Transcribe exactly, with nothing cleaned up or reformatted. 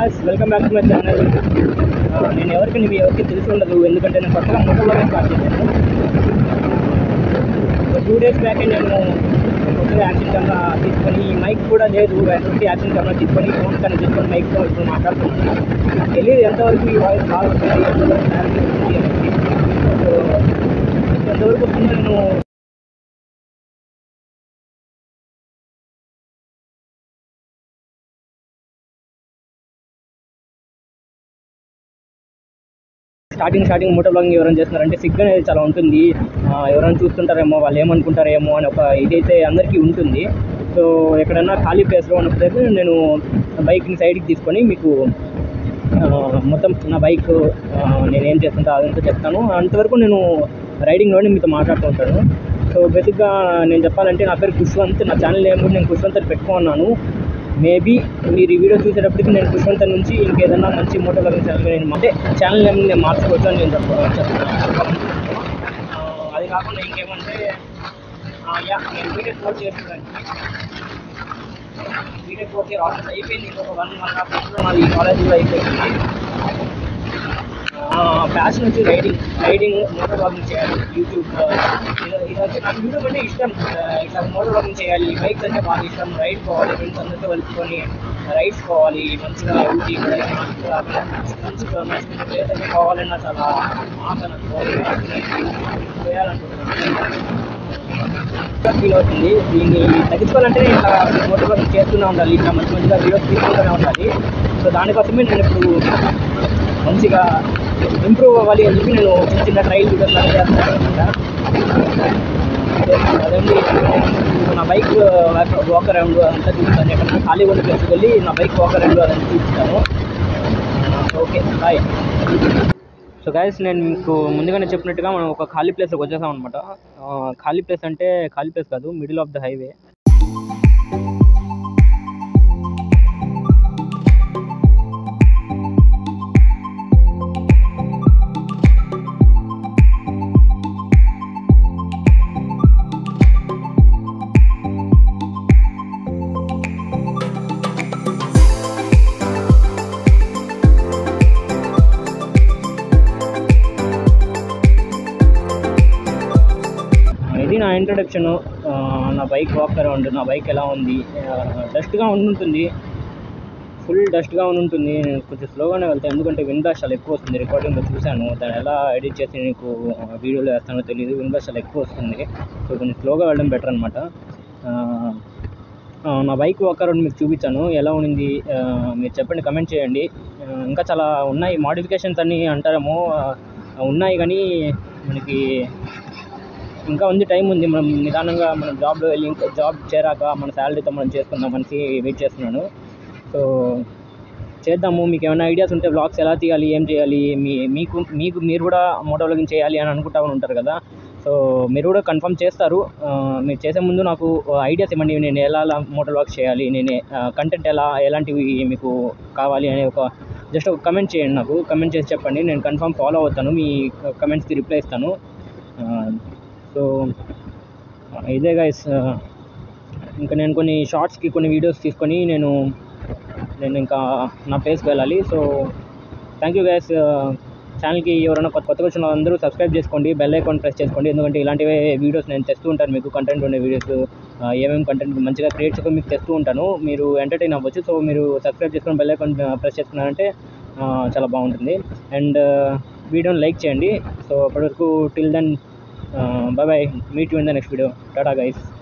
guys, welcome back to my channel. నేను ఎవరికి మీ ఎవరికి తెలిసి ఉండదు, ఎందుకంటే నేను కొత్తగా మోటోవ్లాగింగ్ స్టార్ట్ చేశాను. టూ డేస్ బ్యాక్ నేను కొత్తగా యాక్షన్ కెమెరా తీసుకొని, మైక్ కూడా లేదు, ఎటువంటి యాక్షన్ కెమెరా తీసుకొని ఫోన్ కన్నా తీసుకొని మైక్తో ఇప్పుడు మాట్లాడుతున్నాను. తెలియదు ఎంతవరకు ఈ వాయిస్ బాగా వస్తుంది, ఎంతవరకు క్లారిటీ వస్తుంది అనేది. సో ఎంతవరకు వస్తుందో నేను స్టార్టింగ్ స్టార్టింగ్ మోటో బ్లాగింగ్ ఎవరైనా చేస్తున్నారంటే సిగ్గు అనేది చాలా ఉంటుంది. ఎవరైనా చూస్తుంటారేమో, వాళ్ళు ఏమనుకుంటారేమో అని ఒక ఇదైతే అందరికీ ఉంటుంది. సో ఎక్కడైనా ఖాళీ ప్లేస్లో ఉన్నప్పుడు నేను బైక్ని సైడ్కి తీసుకొని మీకు మొత్తం నా బైక్ నేనేం చేస్తుంటా అదంతా చెప్తాను. అంతవరకు నేను రైడింగ్లోనే మీతో మాట్లాడుతూ ఉంటాను. సో బేసిక్గా నేను చెప్పాలంటే నా పేరు ఖుష్వంత్, నా ఛానల్ నేమ్ కూడా నేను ఖుష్వంత్ అని పెట్టుకున్నాను. మేబీ మీరు ఈ వీడియో చూసేటప్పటికి నేను ఖుష్వంత్ నుంచి ఇంకేదన్నా మంచి మోటో బ్లాగింగ్ ఛానల్ నేను అంటే ఛానల్ నేమ్ నేను మార్చుకోవచ్చు అని నేను చెప్తాను. అది కాకుండా ఇంకేమంటే యా నేను వీడియో కోర్స్ చేస్తున్నాను. వీడియో కోర్స్ ఆల్మోస్ట్ అయిపోయింది. ఇంకొక వన్ వన్ హాఫ్ మంత్లో నాది కాలేజీలో అయిపోయింది. ప్యాషన్ వచ్చి రైడింగ్ రైడింగ్ మోటో బ్లాగింగ్ చేయాలి. యూట్యూబ్ ఇదంటే నాకు యూట్యూబ్ అంటే ఇష్టం. ఇట్లా మోటో బ్లాగింగ్ చేయాలి, బైక్స్ అంటే బాగా ఇష్టం. రైడ్ పోవాలి, ఫ్రెండ్స్ అందరితో కలుపుకొని రైడ్స్ పోవాలి, మంచిగా ఊటీ మంచిగా మంచిగా మంచి ప్లేస్ అంటే పోవాలన్నా చాలా ఆశ నాకు చేయాలనుకుంటున్నాను. ఫీల్ అవుతుంది. దీన్ని తగ్గించుకోవాలంటే ఇట్లా మోటో బ్లాగింగ్ చేస్తూనే ఉండాలి, ఇట్లా మంచి మంచిగా వీడియోస్ తీసుకుంటూనే ఉండాలి. సో దానికోసమే నేను ఇప్పుడు మంచిగా ఇంప్రూవ్ అవ్వాలి అని చెప్పి నేను చిన్న చిన్న ట్రైల్ వీడియోస్ లాగా చేస్తాను అనమాట. అదండి, నా బైక్ వాక్ అరౌండ్ అంతా చూపిస్తాను. ఎక్కడన్నా ఖాళీ ఉన్న ప్లేస్కి వెళ్ళి నా బైక్ వాక్ అరౌండ్ అదంతా చూపిస్తాను. Okay, bye. సో గైస్, నేను మీకు ముందుగానే చెప్పినట్టుగా మనం ఒక ఖాళీ ప్లేస్కి వచ్చేసాం అనమాట. ఖాళీ ప్లేస్ అంటే ఖాళీ ప్లేస్ కాదు, మిడిల్ ఆఫ్ ద హైవే. ఇది నా ఇంట్రడక్షన్. నా బైక్ వాక్ అరౌండ్, నా బైక్ ఎలా ఉంది. డస్ట్గా ఉంటుంది, ఫుల్ డస్ట్గా ఉంటుంది. నేను కొంచెం స్లోగానే వెళ్తాను, ఎందుకంటే విండ్ బ్లాస్ట్ చాలా ఎక్కువ వస్తుంది. రికార్డింగ్లో చూశాను, దాన్ని ఎలా ఎడిట్ చేసి నీకు వీడియోలో వేస్తానో తెలియదు. విండ్ బ్లాస్ట్ చాలా ఎక్కువ వస్తుంది. సో కొంచెం స్లోగా వెళ్ళడం బెటర్ అనమాట. నా బైక్ వాక్ అరౌండ్ మీకు చూపించాను, ఎలా ఉంది మీరు చెప్పండి, కమెంట్ చేయండి. ఇంకా చాలా ఉన్నాయి మోడిఫికేషన్స్ అన్నీ అంటారేమో, ఉన్నాయి కానీ మనకి ఇంకా ఉంది, టైం ఉంది. మనం నిదానంగా మనం జాబ్లో వెళ్ళి ఇంకా జాబ్ చేరాక మన శాలరీతో మనం చేసుకుందాం అనేసి వెయిట్ చేస్తున్నాను. సో చేద్దాము. మీకు ఏమైనా ఐడియాస్ ఉంటే వ్లాగ్స్ ఎలా తీయాలి, ఏం చేయాలి, మీ మీకు మీకు మీరు కూడా మోటో వ్లాగింగ్ చేయాలి అని అనుకుంటా ఉంటారు కదా. సో మీరు కూడా కన్ఫర్మ్ చేస్తారు. మీరు చేసే ముందు నాకు ఐడియాస్ ఇవ్వండి, నేను ఎలా మోటో వ్లాగ్స్ చేయాలి, నేను కంటెంట్ ఎలా ఎలాంటివి మీకు కావాలి అనే ఒక జస్ట్ ఒక కమెంట్ చేయండి. నాకు కమెంట్ చేసి చెప్పండి, నేను కన్ఫర్మ్ ఫాలో అవుతాను, మీ కమెంట్స్కి రిప్లై ఇస్తాను. సో ఇదే గైస్, ఇంకా నేను కొన్ని షార్ట్స్కి కొన్ని వీడియోస్ తీసుకొని నేను నేను ఇంకా నా ప్లేస్కి వెళ్ళాలి. So thank you guys. ఛానల్కి ఎవరైనా కొత్త కొత్తగా వచ్చిన అందరూ సబ్స్క్రైబ్ చేసుకోండి, బెల్ ఐకాన్ ప్రెస్ చేసుకోండి, ఎందుకంటే ఇలాంటివే వీడియోస్ నేను తెస్తూ ఉంటాను. మీకు కంటెంట్ ఉండే వీడియోస్, ఏమేమి కంటెంట్ మంచిగా క్రియేట్ చేసుకొని మీకు తెస్తూ ఉంటాను. మీరు ఎంటర్టైన్ అవ్వచ్చు. సో మీరు సబ్స్క్రైబ్ చేసుకొని బెల్ ఐకాన్ ప్రెస్ చేసుకున్నారంటే చాలా బాగుంటుంది. అండ్ వీడియోని లైక్ చేయండి. సో అప్పటివరకు till then, bye bye, meet you in the next video. Tata guys.